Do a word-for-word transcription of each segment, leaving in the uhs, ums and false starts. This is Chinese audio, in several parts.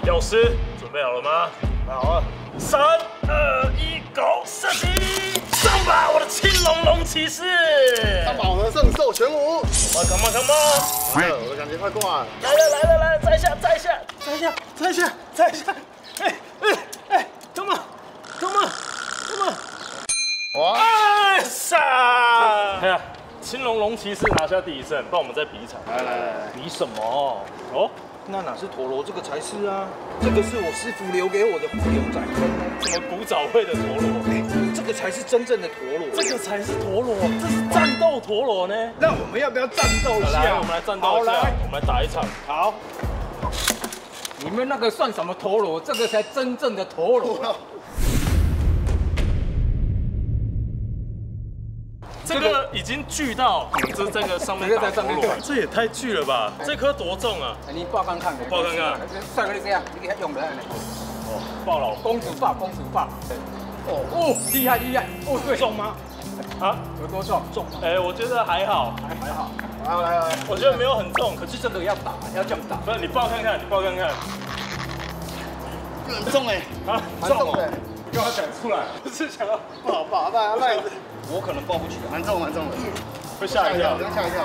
药师，准备好了吗？ 好了， 三二一，Go！ 射击！上吧，我的青龙龙骑士！ 上吧，我的圣兽玄武！ Come on， Come on！ 完了，我的感觉快过来！ 来了来了来了，再下再下再下再下再下！哎哎哎 ，Come on，Come on，Come on！ 哇！ 哎杀！哎呀，青龙龙骑士拿下第一胜，帮我们再比一场。 来来来， 比什么？ 哦， 那哪是陀螺，这个才是啊！这个是我师傅留给我的虎牛仔， 什么古早味的陀螺？ 这个才是真正的陀螺。 这个才是陀螺，这是战斗陀螺呢。 那我们要不要战斗一来， 下？ 我们来战斗一下，我们来打一场。 好。你们那个算什么陀螺？这个才真正的陀螺。 这个已经锯到，这这个上面打陀螺，这也太巨了吧！这颗多重啊？ 你抱看看， 抱看看。 帅哥，你这样，你给他用的。 哦，抱老公主抱，公主抱。哦哦，厉害厉害！哦，对，重吗？ 啊， 有多重？重吗？ 哎，我觉得还好， 还还好。 来来来， 我觉得没有很重， 可是这个要打，要这样打。 不是，你抱看看，你抱看看。 很重哎， 啊， 蛮重的， 给我讲出来，不是想要不好抱，赖赖子， 我可能抱不起来。 蛮重蛮重的， 会吓一跳， 吓一跳。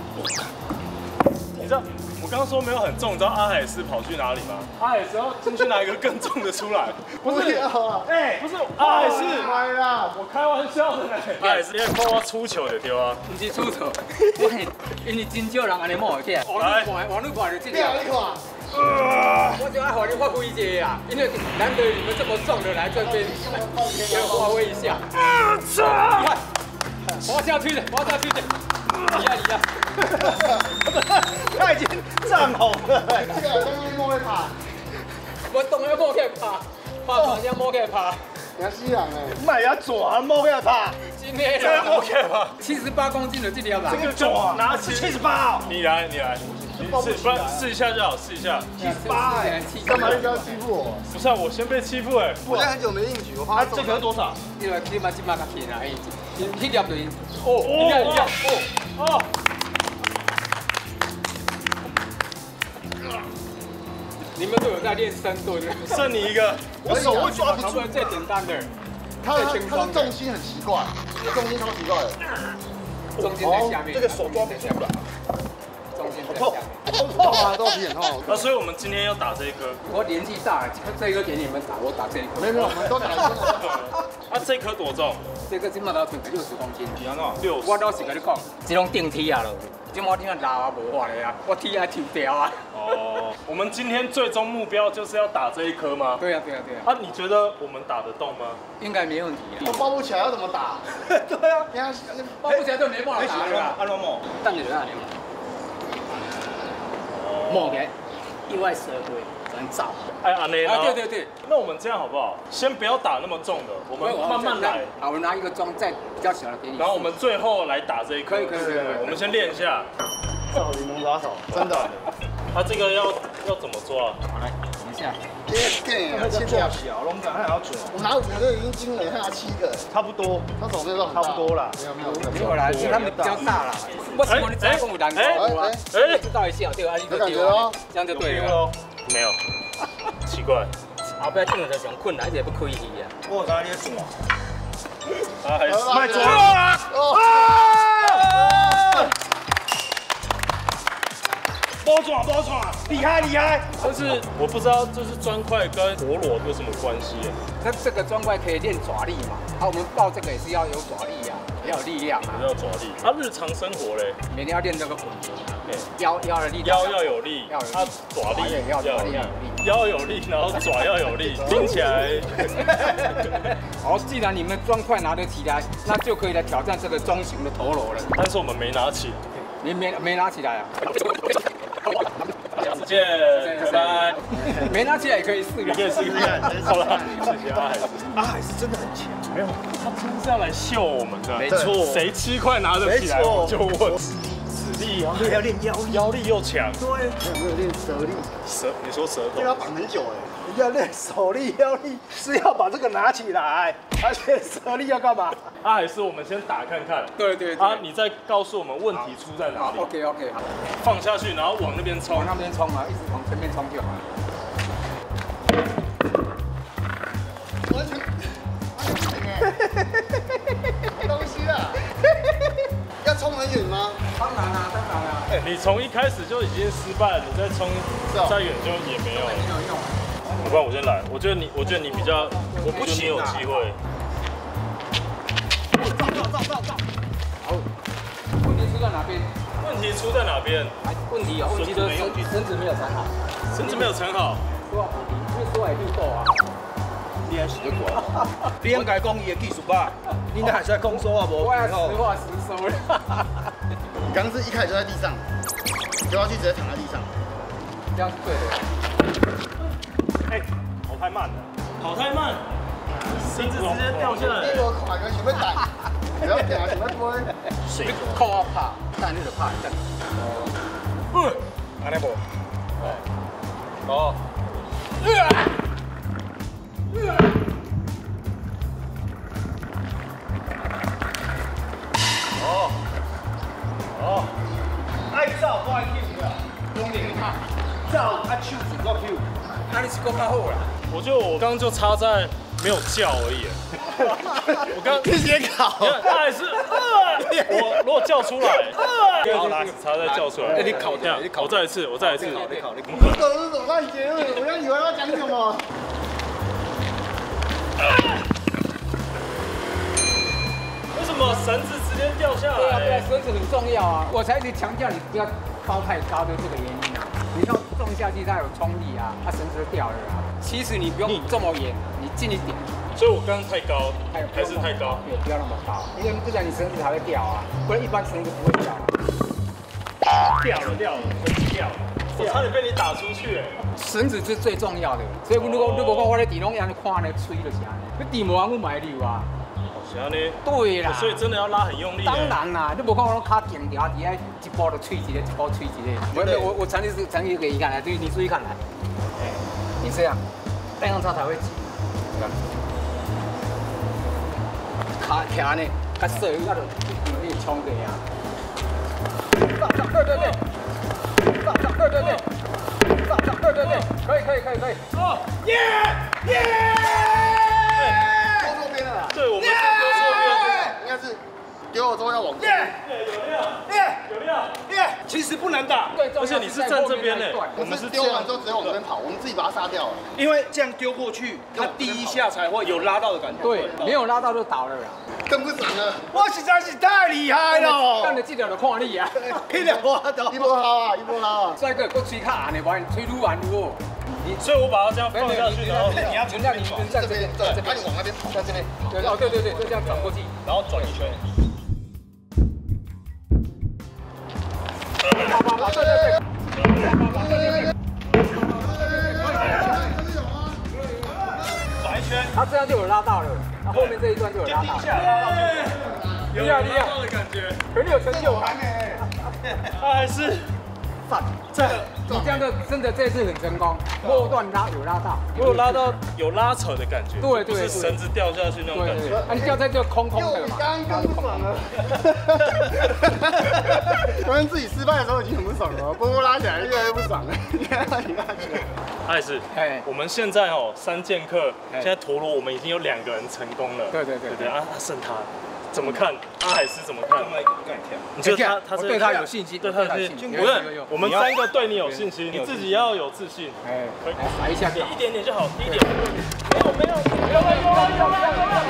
你知道我刚刚说没有很重，你知道阿海斯跑去哪里吗？阿海斯要进去拿一个更重的出来，不是，哎，不是阿海斯， 开啦， 我开玩笑的呢。阿海斯，你看我出球就对啊， 不是出错，因为真少人安尼摸起来。 来， 网络看就这你好， 样。 你看。 我就爱和你发挥一下啦，因为难得你们这么壮的来这边，要发挥一下。你看，我下去的，我下去的，你呀你呀， 他已经涨红了，这个东西摸会爬， 我懂要摸起来爬，爬爬要摸起来爬。 你看西洋哎，卖要抓摸会爬， 今天这样 OK 吗？ 七十八公斤的这条吧， 这个就拿起七十八，你来你来。试，不然试一下就好，试一下。 七十八哎， 干嘛一直要欺负我？ 不是啊，我先被欺负哎。 我现在很久没硬举，我怕这个多少？ 因为起码起码较轻啊，你你条对，哦，你看你看，哦哦。你们都有在练深蹲， 剩你一个， 我手会抓不住。 最简单的， 他他的重心很奇怪，重心超奇怪的。 重心在下面， 这个手抓不住了。 好痛， 好痛啊！都皮很痛。 那所以我们今天要打这一颗。 我年纪大了，这一颗给你们打，我打这一颗。 没有没有，我们都打一颗。 啊，这颗多重？ 这个起码都六十公斤。 你安怎？六十。 我倒是跟你讲，这种电梯啊咯，这我听啊拉啊无法的啊，我踢啊踢掉啊。 哦，我们今天最终目标就是要打这一颗吗？ 对啊对啊对啊。 啊，你觉得我们打得动吗？ 应该没问题。 我抱不起来要怎么打？ 对啊，你看抱不起来就没办法打了。 安怎摸？ 当你那里嘛。摸起来，意外蛇龟，很早。 哎，安内啊，对对对。 那我们这样好不好？先不要打那么重的，我们慢慢来。 好，我拿一个装再比较小的给你。 然后我们最后来打这一颗。 可以可以可以。 我们先练一下。 少林龙爪手，真的。 他这个要要怎么抓？ 好来，等一下。 对， 那个做小龙掌还要准。 我拿五个已经惊了，他拿七个，差不多。他手没有差不多啦。没有没有没有啦，因为他们比较大啦。我喜欢你这样有难度啊。哎，知道一下，对啊，你就对了，这样就对了。 没有，奇怪。 后壁顶就上困难，一直不开戏啊。 我刚才你做。 啊，还是卖抓啊！ 包抓包抓，厉害厉害！但是我不知道这是砖块跟陀螺有什么关系。 那这个砖块可以练爪力嘛？啊，我们抱这个也是要有爪力啊，要有力量啊。 要爪力。啊，日常生活嘞， 每天要练这个滚轮啊，腰腰的力， 腰要有力， 要有啊，爪力也要有力， 腰有力，然后爪要有力，听起来。 好，既然你们砖块拿得起来，那就可以来挑战这个中型的陀螺了。 但是我们没拿起， 你没没拿起来啊？ 下次见，拜拜。 没拿起来也可以试你可以试试看。好了，谢谢阿海斯。阿海斯真的很强，没有，他今天是要来秀我们的。 没错， 谁七块拿得起来，我就问。实力啊， 要练腰力， 腰力又强。 对，有没有练舌力？ 舌，你说舌头？ 要绑很久哎。 要练手力、腰力，是要把这个拿起来，而且舌力要干嘛？ 啊，还是我们先打看看。 对对对。 啊，你再告诉我们问题出在哪里。 OK OK， 好。 放下去，然后往那边冲。 往那边冲啊，一直往前面冲就好了。 从一开始就已经失败了，你再冲再远就也没有了。不然我先来，我觉得你，我觉得你比较，我不行，有机会。 照照照照照。好，问题出在哪边？ 问题出在哪边？ 问题有问题就是绳子没有缠好， 绳子没有缠好。 说你说还六度啊？ 你还是在管？你应该讲伊的技术吧？你那还是在讲说啊无？ 我要实话实说了。 你刚刚是一开始就在地上，丢下去直接躺在地上， 这样是对的。 哎，跑太慢了，跑太慢，绳子直接掉下来。 你无快个想要弹，不要停，想要飞。 谁靠我拍，但你就拍这样。 嗯，安尼无。哦。哦。哦。爱走我爱跳啦，公平拍，走啊手是我跳， 那你是够较好啦。 我觉得我刚刚就差在没有叫而已。我刚直接考， 他还是我如果叫出来，好啦，差在叫出来。 你考掉，你考我再一次，我再一次。 你考，你考，你考。 我怎么怎么乱接？我刚以为要讲什么。 为什么绳子直接掉下来？ 对啊，对啊，绳子很重要啊。我才一直强调你不要高太高，就是这个原因啊。你要撞下去，它有冲力啊，它绳子就掉了啊。其实你不用这么远，你近一点。 所以我刚刚太高，还是太高？ 对，不要那么高，因为不然你绳子还会掉啊，不然一般绳子不会掉啊。 掉了，掉了，掉了！我差点被你打出去。 绳子是最重要的，所以如果如果讲我咧地拢安尼看那吹就是安尼，你地无安我买溜啊。 是安尼。 对啦。 所以真的要拉很用力。 当然啦，你无看我拢卡紧条，底下一包就吹一个，一包吹一个。我我我长期是长期给你看来，对，你注意看来。你这样，这样它才会挤。卡卡呢，卡水那种容易冲的呀。上上对对对，上上对对对，上上对对对，可以可以可以可以。哦，耶耶！ 丢错边了啦。 对，我们是丢错边， 应该是丢了之后要往左。 有料，有料，耶！其实不能打，而且你是站这边呢， 我们是丢完之后直接往这边跑，我们自己把它杀掉了。 因为这样丢过去，它第一下才会有拉到的感觉。 对，没有拉到就倒了啦。 更不爽了， 我实在是太厉害了。 但你记得就看你啊， 去了我都一波好啊，一波好啊。 帅哥，我吹卡安尼玩，吹撸完撸。 你，所以我把它这样放下去，然后你要存在你存在这边， 对，把你往那边跑， 在这边。对，哦，对对对，就这样转过去， 然后转一圈。 好好好，对对对。 转一圈， 他这样就有拉到了，那后面这一段就有拉到。 有厉害厉害的感觉， 很有成就感。 他还是反这你这样的真的这次很成功，末段拉有拉到， 我有拉到有拉扯的感觉， 对对， 不是绳子掉下去那种感觉。 啊，你掉在这空空的嘛， 刚刚不爽了。刚刚自己失败的时候已经很不爽了，波波拉起来越来越不爽了。你看他，你看他。 他也是，哎，我们现在哦三剑客，现在陀螺我们已经有两个人成功了。 对对对对啊，剩他。怎么看？阿海斯怎么看？你觉得他他对他有信心， 对他有信心。不是，我们三个对你有信心，你自己要有自信。哎，可以来一下， 一点点就好，低一点。没有没有，有了有了有了有了。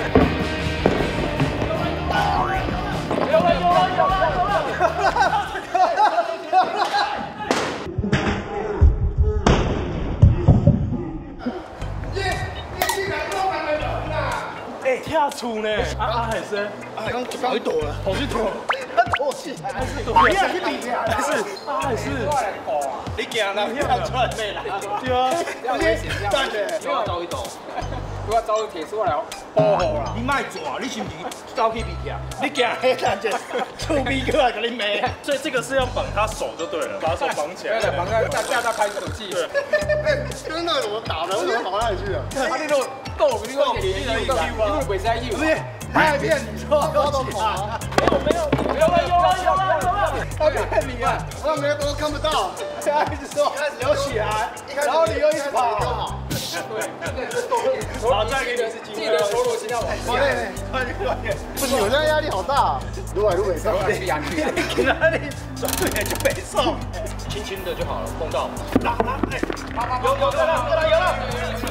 有了有了有了有了。哎，跳出呢！阿阿海生， 刚刚跑去躲了， 跑去躲， 他躲起来，还是躲？ 你也去比呀？还是阿海是？你惊啦？跳出来没啦？对啊， 要危险， 站的， 不要走一走，不要走铁出来哦。保护啦！ 你卖抓，你是不是走去比呀？你惊黑人就出逼过来给你骂。 所以这个是要绑他手就对了，把手绑起来， 对，绑在架架到开始手气。 对， 刚刚怎么打的？为什么跑哪里去了？ 他那种够，你讲给你用，因为鬼塞用。 不是，他还骗你说要都跑啊？ 没有没有，有了有了有了有了， 他骗你啊！我没有都看不到， 他一直说有起来，然后你又一直跑。 对，这个是够骗。 好，再给你一次机会。 记得陀螺先要往下。 快点，快点，快点！不行，我现在压力好大，撸来撸北上， 去压去压。 去哪里？转脸就北送，轻轻的就好了，碰到。拿拿，哎，有有有了有了有了，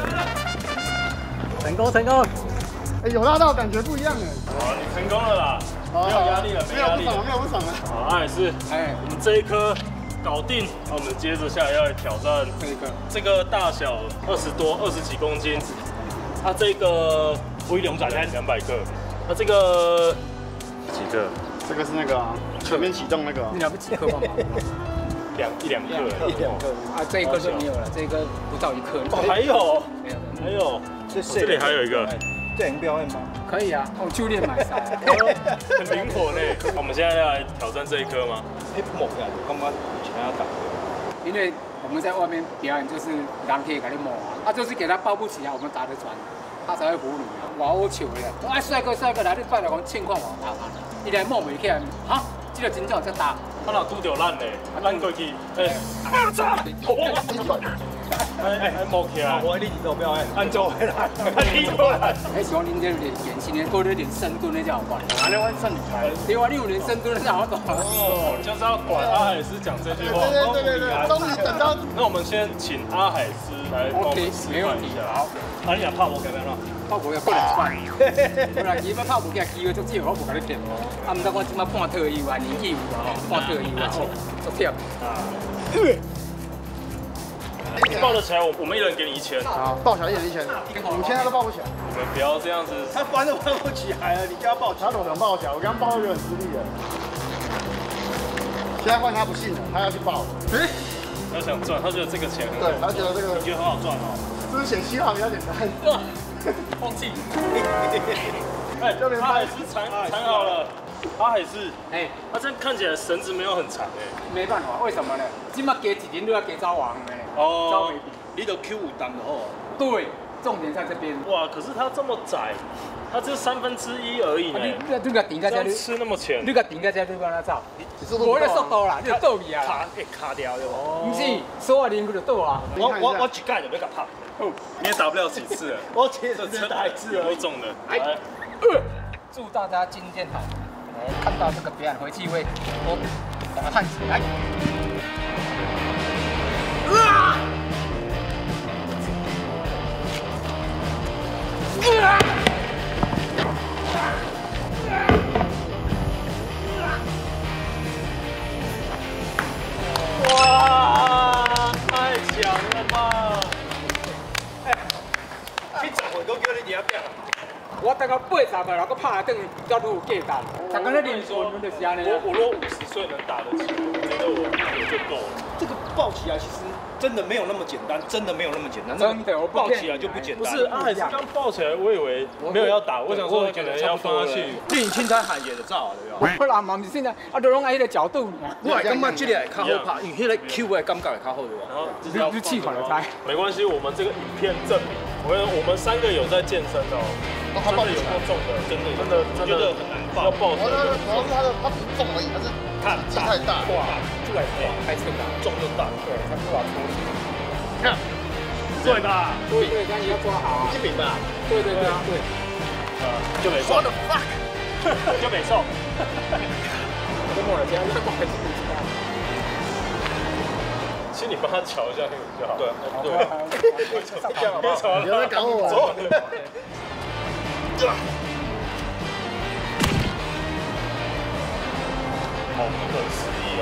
成功成功。 哎，有拉到，感觉不一样哎。 好，你成功了啦，没有压力了， 没有不爽了，没有不爽了。 好，阿海是，哎，我们这一颗搞定，那我们接着下来要来挑战这个，这个大小二十多、二十几公斤，它这个微两百两百克，那这个几克？ 这个是那个全面启动那个， 你两不几克吗？ 两一两克， 一两克啊，这一颗就没有了，这一颗不到一克。 哦，还有， 没有， 还有，这里还有一个。 这能表演吗？ 可以啊，我就练买晒， 很灵活呢。我们现在要来挑战这一颗吗？ 哎，不起来，刚刚以前要打。 因为我们在外面表演就是人可以给你摸啊，啊就是给他抱不起来，我们打得转，他才会服你啊。我我求的，我哎帅哥帅哥来，你快来讲情况我打打，伊来摸袂起来，哈，这个真正在打。 他若拄着咱嘞，咱过去，哎，啊操！哎哎，摸起来，我你几手表演，按照回来，你过来。 哎，希望您这练演习，练多一点深蹲的才好管。啊，你我算你来。对啊，你有练深蹲的才好懂。 哦，就是要管阿海斯讲这句话。 对对对对对，终于等到。 那我们先请阿海斯来帮我们示范一下。好，啊，你若拍无改变咯？ 拍无也不能算。不然伊要拍无，惊机会足少，我无甲你骗。啊，毋得我即摆半退休啊，年纪有啊吼，半退休啊，足忝啊。 抱得起来，我我们一人给你一千。 好，抱起来一人一千，五千他都抱不起来。 你们不要这样子， 他翻都翻不起来了，你叫他抱起来。 他怎么能抱起来？我刚抱就很吃力了。现在换他不信了，他要去抱。哎， 他想赚，他觉得这个钱很好。 对，他觉得这个你觉得很好赚哦。 这是显希望比较简单。 放弃。哎，阿海斯缠缠好了。阿海斯，哎，他这样看起来绳子没有很长哎。 没办法，为什么呢？今麦加一年都要加招王的呢。 哦， 你都 Q 五档的哦。 对，重点在这边。 哇，可是它这么窄，它只三分之一而已呢。 你你个顶在这里， 吃那么浅， 你个顶在这里，你帮他走。 我的速度啦，你就倒去啊。 卡会卡掉的哦。 不是，所有人就倒啊。 我我我一盖就要甲拍。你也打不了几次了。 我其实只打一次而已。 多重的。 来，祝大家今天好。看到这个表演回去会多打汗水来。啊！ 哇，太强了吧！ 哎，你十岁都叫你抓表。 我大概八十岁了，我拍等于较有价值。大概咧练说，就是安尼。 我我若五十岁能打得起，我觉得我我就够了。 这个抱起来其实真的没有那么简单，真的没有那么简单。 真的，我抱起来就不简单。 不是，阿海斯刚抱起来，我以为没有要打，我想说可能要放下去。 电影青才喊也得照，对不对？ 我人嘛唔是现在，啊，都拢爱迄个角度。 我感觉这个会较好拍，因为迄个 Q 的感觉会较好，对吧？ 然后你气喘了猜。 没关系，我们这个影片证明，我们我们三个有在健身哦。他抱的有够重的，真的真的真的很难抱，要抱主要是主要是他的他不是重而已，他是太气太大， 哇， 出来太重了， 重又大， 对，他不好处理。 看，对吧？ 对对，但你要抓好。 一饼吧？ 对对对对。 呃，就没送。我的 fuck， 就没送。 我都摸了，这样要挂还是不知道。 其实你帮他瞧一下那个就好。对对。 你不要再搞我了。 走。好不可思议哦！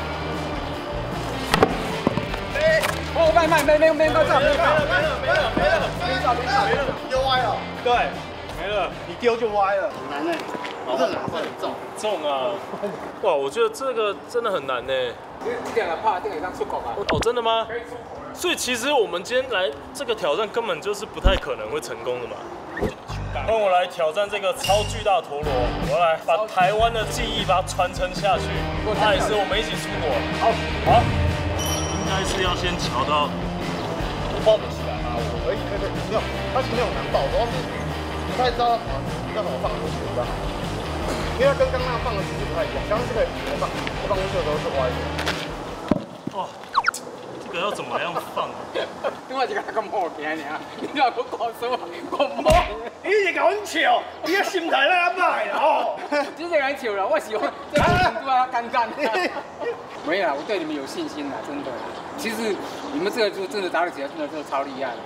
哎，哦，慢慢没没没没照， 没了没了没了没了没了没照没照没了， 丢歪了。 对，没了， 你丢就歪了， 很难呢。这难是很重。 重啊！哇，我觉得这个真的很难呢。 你你两个怕这个让出口啊？ 哦，真的吗？ 可以出口。 所以其实我们今天来这个挑战根本就是不太可能会成功的嘛。让我来挑战这个超巨大陀螺，我要来把台湾的技艺把它传承下去。那也是我们一起出国。好，好，应该是要先瞧到我抱得起来吗？我可以，可以，没有，它其实没有难抱，主要是不太知道要怎么放出去，知道吗？因为它跟刚刚放的姿势不太一样，刚刚这个放放出去的时候是歪的。 哇，这个个要怎么样放？ 你我是个咁好惊尔，你若我告诉我，我冇。 你是甲阮笑，你个心态哪歹哦？ 真是敢笑了，我喜欢这个程度啊，干干。没有啦，我对你们有信心啦，真的。其实你们这个就真的打得起来，真的真的超厉害的。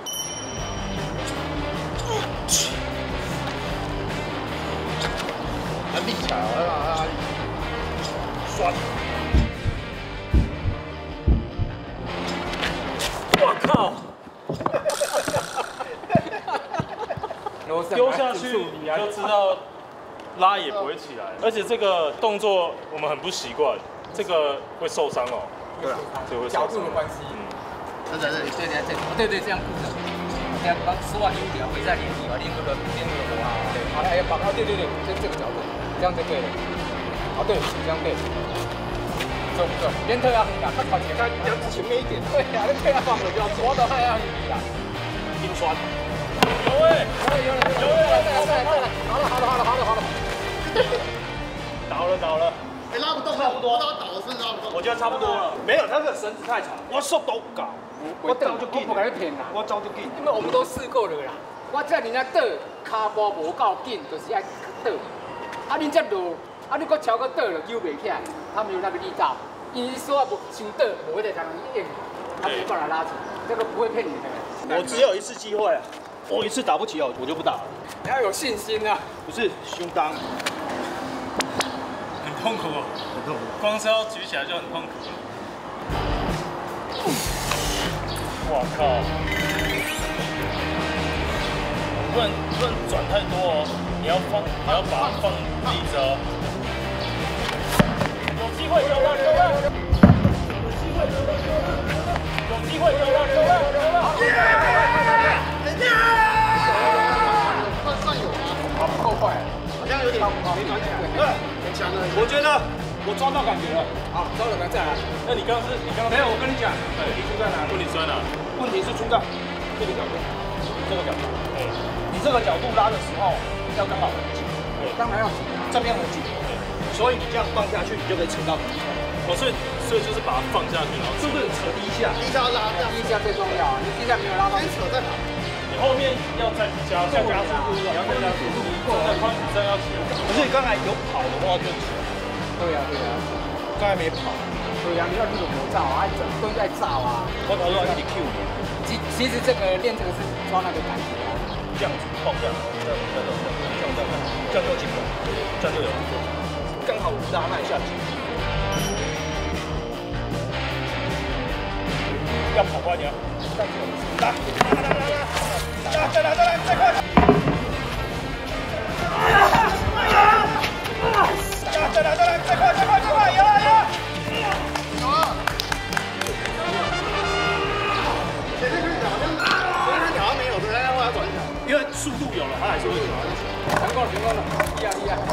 还立起来，啊！ 刷！我靠！丢下去你就知道拉也不会起来，而且这个动作我们很不习惯，这个会受伤哦。 对啊， 这会角受伤。 度的关系。 嗯， 对对对对对对对，这样裤子，这样把手腕扭掉，会在练习嘛，练那个练那个活啊。对，好，哎，把啊，对对对，这这个角度，这样就对了。好，对，这样对。走走，边退啊，你啊，他跑前，他要前面一点。对啊，那退啊放了就要抓到他要你啊， 硬刷。有哎， 有了有了有了，再来再来再来，好了好了好了好了好了， 倒了倒了。 哎，拉不动，差不多，他倒的是拉不动。 我觉得差不多了。 没有，他这个绳子太长，我速度高，我早就紧， 我不敢骗啦， 我早就紧。 因为我们都试过了啦。我这人家倒，骹步无够紧，就是爱倒。啊，你这落，啊你搁超搁倒了，扭袂起来，他没有那个力道。因为说不想倒，我会在才能硬，他没办法拉起，这个不会骗你的。 我只有一次机会啊，我一次打不起哦，我就不打了。 你要有信心啊！ 不是胸当， 很痛苦哦， 很痛苦。 光是要举起来就很痛苦了。我靠！不能不能转太多哦，你要放，你要把它放立着哦。有机会，有了，有了！有机会，有了，有了！有机会，有了，有了，有了！ 算算有吗？ 好不够快， 好像有点没转起来，很强的。 我觉得我抓到感觉了。 好，招了没再来。 那你刚刚是，你刚刚没有，我跟你讲，问题出在哪里？ 问题在哪？ 问题是出在这个角度，这个角度。嗯，你这个角度拉的时候要刚好很紧， 当然要紧啊， 这边很紧，所以你这样放下去，你就可以撑到底。 哦，所以所以就是把它放下去，然后是不是扯第一下？ 第一下拉这样， 第一下最重要啊，你第一下没有拉到， 先扯再跑。 你后面要再加再加速度，你要再加速度，真的宽比赛要起来。 可是你刚才有跑的话就起来， 对呀对呀， 刚才没跑， 对呀，你要这种模照啊，整都在照啊。 我跑到一点 Q 的， 其其实这个练这个是抓那个感觉啊， 这样子放下，这样这样这样这样这样就紧了，这样就有刚好拉那一下紧。要跑快点，这样子来来来来来，来再来再来再快！再来再来再快再快再快！有了有了！ 有啊！前面看起来好像，前面看起来好像没有，对，但是我要转起来， 因为速度有了，它还是会转。 成功了成功了，厉害厉害！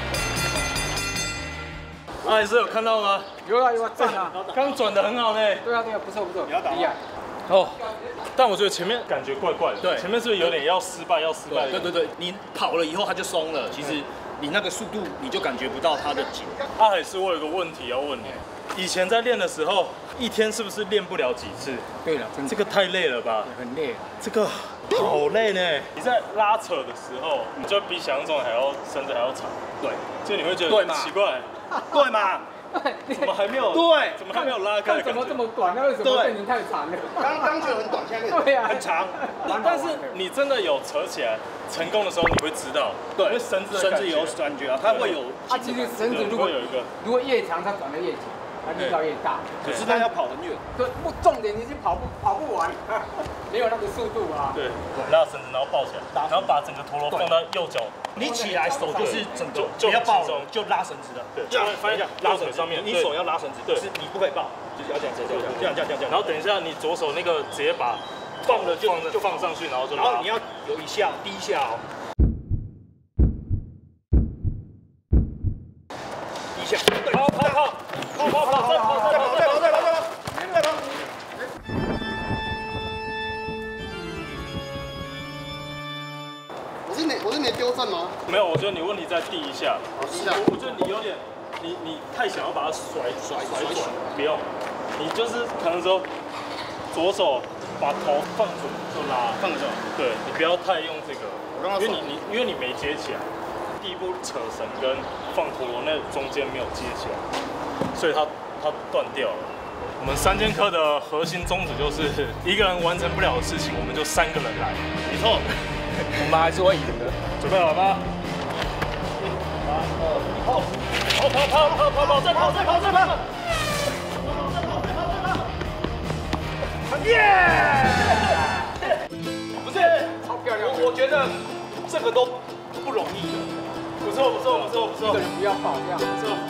阿也是有看到吗？ 有啊有啊，赞啊！ 刚转的很好呢。 对啊对啊，不错不错， 你要打吗厉害。 哦，但我觉得前面感觉怪怪的。 对前面是不是有点要失败要失败？ 对对对，你跑了以后它就松了，其实你那个速度你就感觉不到它的紧。 阿海是我有个问题要问你，以前在练的时候，一天是不是练不了几次？ 对了，真的这个太累了吧？ 很累啊。 这个好累呢。你在拉扯的时候，你就比想象中还要绳子还要长， 对， 就你会觉对嘛得奇怪， 对嘛？ 怎么还没有？ 对怎么还没有拉开的感觉？ 怎么这么短？那为什么变成太长了？ 刚刚觉得很短，现在对啊， 很长， 但是你真的有扯起来成功的时候，你会知道，因为绳子的感觉绳子有感觉啊，它会有。 它其实绳子如果会有一个， 如果越长，它转得越紧，它力道越大。 可是它要跑很远。 对，不，重点你是跑不跑不完，没有那个速度啊。 对，拉绳子然后抱起来，然后把整个陀螺放到右脚， 你起来手就是整个就不要抱就了，就拉绳子的。 对， 这样翻一下，拉腿上面， 你手要拉绳子， 对是你不可以抱，就是要这样这样这样这样这样这样。 然后等一下你左手那个直接把放的就就放上去，然后就拉然后你。要有一下第一下哦，第一下， 跑跑跑跑跑跑，再跑再跑再跑再跑再跑再跑。 我是没我是没丢正吗？ 没有，我觉得你问题在第一下。 哦，第一下。 我我觉得你有点，你你太想要把它甩甩甩转，不用，你就是可能说左手把头放准就拉， 放着。 对你不要太用这个， 我刚刚因为你你因为你没接起来，第一步扯绳跟放陀螺那中间没有接起来，所以它它断掉了。我们三剑客的核心宗旨就是一个人完成不了的事情，我们就三个人来。 没错，我们还是会赢的。 准备好了吗？ 三二一，跑！ 跑跑跑跑跑跑，再跑再跑再跑！耶！ 不是，超漂亮！我我觉得这个都不容易的。 不错不错不错不错， 一个人不要跑，这样不错。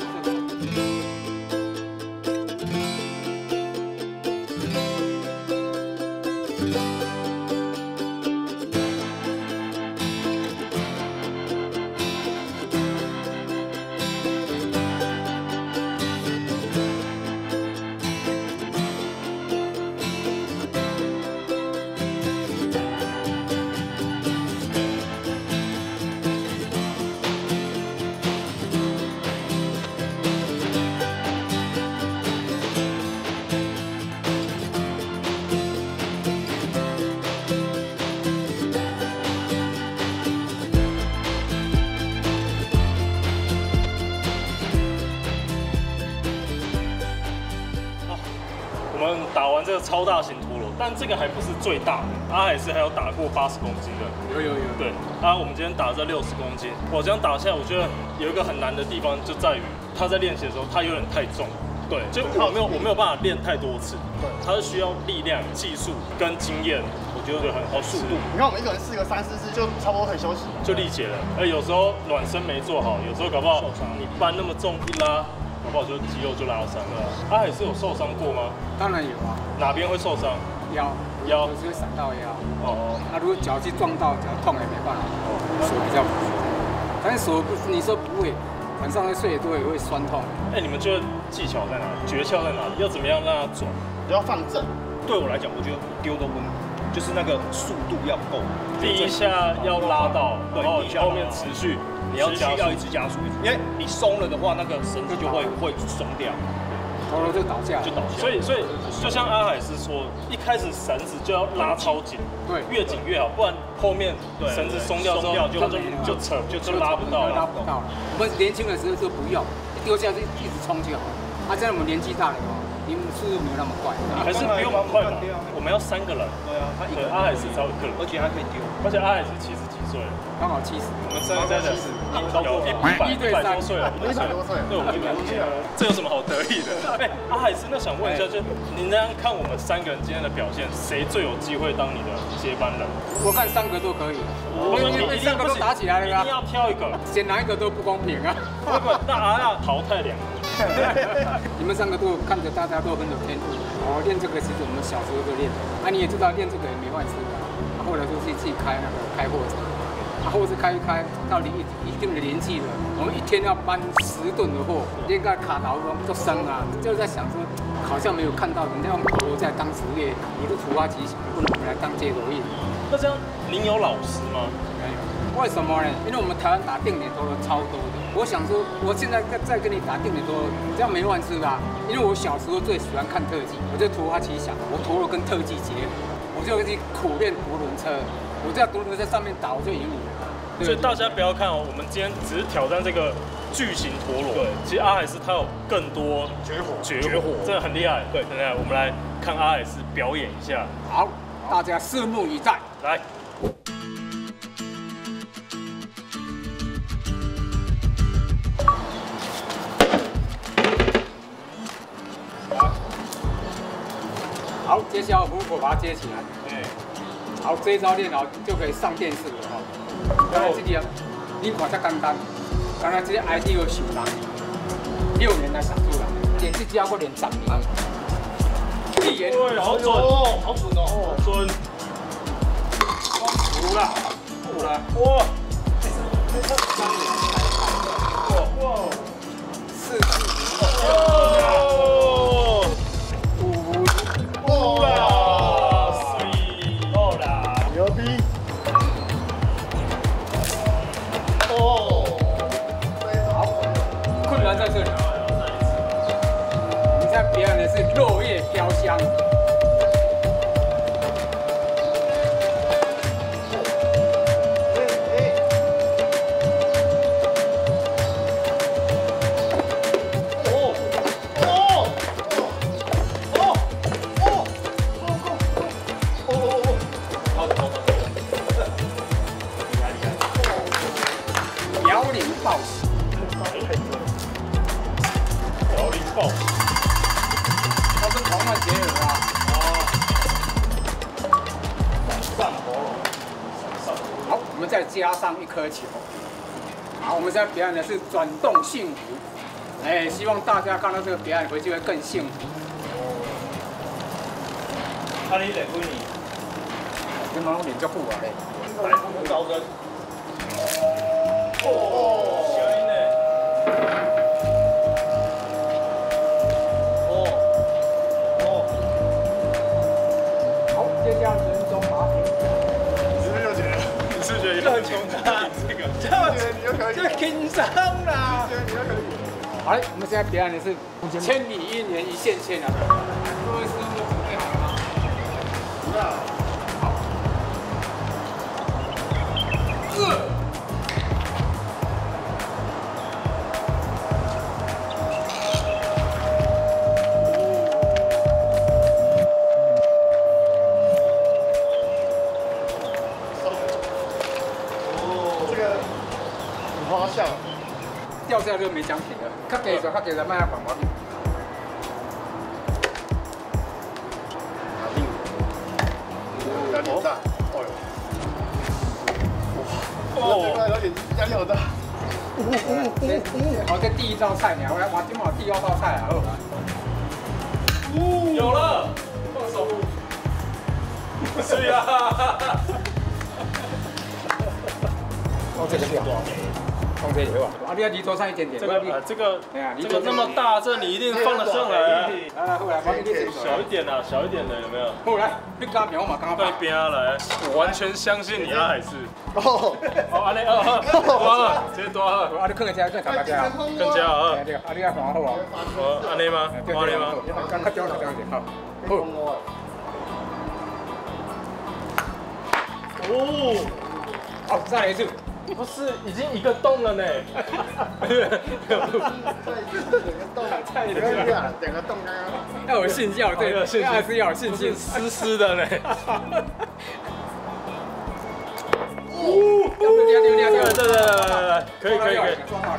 我们打完这个超大型陀螺，但这个还不是最大的。阿海是还有打过八十公斤的， 有有有。 对，啊，我们今天打这六十公斤，我这样打下来，我觉得有一个很难的地方就在于他在练习的时候，他有点太重。对，就我没有我没有办法练太多次。对，他是需要力量、技术跟经验，我觉得很好速度。 你看我们一个人试个三四次，就差不多可以休息， 就力竭了。而有时候暖身没做好，有时候搞不好你搬那么重一拉。搞不好就肌肉就拉伤了。阿海是有受伤过吗？ 当然有啊。 哪边会受伤？ 腰， 腰有时会闪到腰。 哦。 那、啊、如果脚去撞到，脚痛也没办法。哦。手比较不舒服，但是手不，你说不会，晚上会睡多也会酸痛。 哎、欸，你们觉得技巧在哪里？诀窍在哪里？要怎么样让它转？ 要放正。 对我来讲，我觉得丢都不能，就是那个速度要够。 第一下要拉到，然后后面持续。你要加要一直加速，因为你松了的话，那个绳子就会会松掉， 头颅就倒下， 就倒下。所以所以就像阿海是说，一开始绳子就要拉超紧， 对， 越紧越好，不然后面绳子松掉之后就就就扯就就拉不到了， 拉不到了。我们年轻的时候就不用，一丢下去一直冲就好。啊，现在我们年纪大了哦，你们速度没有那么快， 还是不用很快嘛。我们要三个人， 对啊，他一个阿海是只有一个人， 而且还可以丢， 而且阿海是七十几岁了， 刚好七十。 我们三个真的是有一百一百多岁了， 一百多岁， 对，我们一百多岁，这有什么好得意的？哎，阿海是那想问一下，就您这样看我们三个人今天的表现，谁最有机会当你的接班人？ 我看三个都可以， 我们因为三个都打起来了， 一定要挑一个， 选哪一个都不公平啊！ 不不，那阿要淘汰两个。 你们三个都看着大家都很有天赋，我练这个其实我们小时候就练，啊你也知道练这个也没饭吃的，啊后来就自己自己开那个开货车，啊货车开一开，到一一定的年纪了，我们一天要搬十吨的货，练个卡刀都生啊，就在想说，好像没有看到人家用陀螺在当职业，你都突发奇想，不能我们来当街头艺。 那这样您有老师吗？ 没有。为什么呢？因为我们台湾打定点陀螺超多的。我想说，我现在再再跟你打定点陀螺，这样没饭吃吧？因为我小时候最喜欢看特技，我就突发奇想，我陀螺跟特技结合，我就去苦练独轮车，我在独轮车上面打，我就赢你了。 所以大家不要看哦，我们今天只是挑战这个巨型陀螺。对，其实阿海斯他有更多绝活， 绝活，真的很厉害。对，很厉害。我们来看阿海斯表演一下。 好，大家拭目以待。 来。 好，接下来如果把它接起来，哎，好，这一招练好就可以上电视了哈。刚才这里啊，你看才简单，刚才这些 idea 想人六年来想出来，练这家我练十年。一言， 对，好准哦，好准哦，准。五了，五了，哇！哇哇！ 四四。 哦。 哇！ 哦啦， 牛逼！哦， 好，困难在这里。你在表演的是落叶飘香。 好，我们再加上一颗球。好，我们现在表演的是转动幸福。哎，希望大家看到这个表演回去会更幸福。 啊，你练几年？ 跟我练足久啊咧。 高跟。 哦，小音呢？ 哦哦。 好，接下来人中马蹄。 你是不是又觉得？ 你是不是觉得要穷他这个？ 这觉得你又可以？ 这紧张啦！ 觉得你又可以？ 好嘞，我们现在表演的是千里一年一线牵啊！各位师傅准备好了吗？好。呃。 花笑， 掉下来就没奖品了。较技术，较技术，卖啊放我面。 压力很大，哦哟，哇，这个有点压力好大。 好，这第一道菜呢，我来，我今晚第二道菜啊。 有了，放手。是呀。 放这个料。放这里吧。啊，你要离桌上一点点。 这个呃，这个哎呀， 这个那么大，这你一定放得上来。 来，后来把你给小一点啊，小一点的有没有？ 后来，你刚边我嘛刚对边来，我完全相信你阿海是。 哦， 好，安尼二二，多二，直接多二。 啊，你更加更加加。 更加二。 对对，啊，你要放好啊。 我安尼吗？我安尼吗？ 刚刚掉了，掉了，好。 哦， 好，再来一次。 不是，已经一个洞了呢。 整个洞，菜里面啊，整个洞刚刚。 要有信心，对， 有信心， 还是要有信心， 湿湿的呢。 哦，对对对对对对对对，可以可以可以。 抓到了。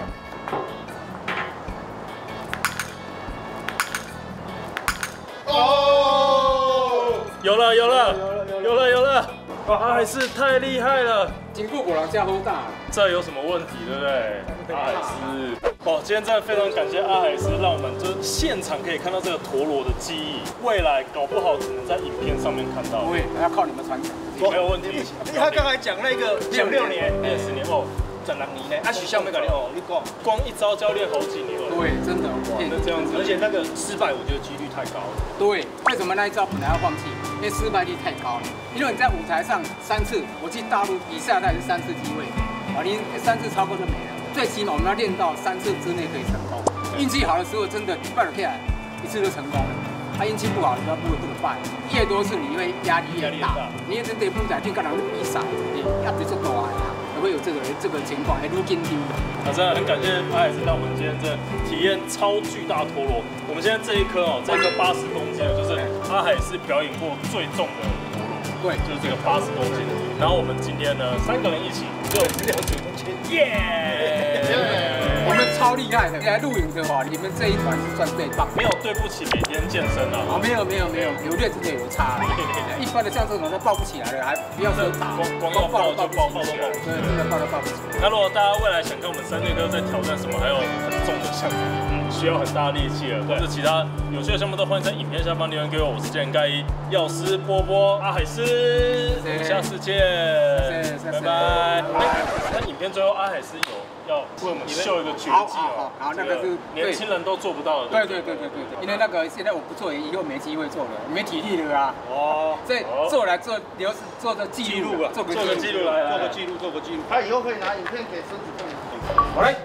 哦， 有了有了有了有了，阿海是太厉害了。 金库果然加厚大， 这有什么问题，对不对？阿海斯，哦，今天真的非常感谢阿海斯，让我们就现场可以看到这个陀螺的技艺，未来搞不好只能在影片上面看到。 不会，要靠你们传承。 没有问题。 他刚才讲那个练六年， 练十年哦， 十六年呢，啊，学校没搞你哦，你讲， 光一招教练好几年了。 对，真的， 那这样子， 而且那个失败，我觉得几率太高了。 对，为什么那一招本来要放弃？因为失败率太高了。因为你在舞台上三次，我去大陆比赛，那是三次机会，啊，你三次超过就没了。最起码我们要练到三次之内可以成功。运气好的时候，真的一半下来，一次就成功了。他运气不好的时候，不会不能办。越多次你会压力越大，你一直得不在去跟人比赛，你压力就大啊，才会有这个这个情况，还愈紧张。 啊，真的很感谢阿海斯，让我们今天这体验超巨大陀螺。我们现在这一颗哦，这一颗八十公斤的，就是阿海斯表演过最重的陀螺，对，就是这个八十公斤。然后我们今天呢，三个人一起就六十公斤，耶！ 你们超厉害的，来录影的话，你们这一团是算最棒。 没有对不起每天健身啊。 啊，没有没有没有，有练真的有差。一般的像这种都抱不起来的，还不要说打， 光光要抱就抱，抱都抱不起来。 对，真的抱都抱不起来。 那如果大家未来想看我们三剑哥在挑战什么，还有很重的项目，嗯，需要很大力气了，或者其他有趣的项目，都欢迎在影片下方留言给我。我是剑盖一药师波波阿海斯，我们下次见，拜拜。那影片最后阿海斯有要为我们秀一个绝技哦， 好，那个是年轻人都做不到的。 对对对对对对，因为那个现在我不做，以后没机会做了，没体力了啊。 哦， 这做来做留做个记录啊， 做个记录来， 做个记录，做个记录。 他以后可以拿影片给孙子看。 好嘞。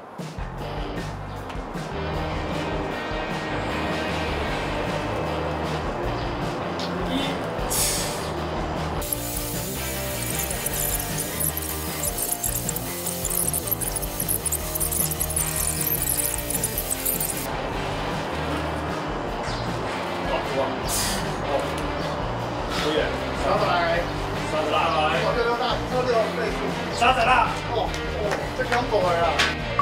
多远？ 三十来， 三十来， 六六大，六六倍数， 三十啦！ 哦哦，这刚过来啊。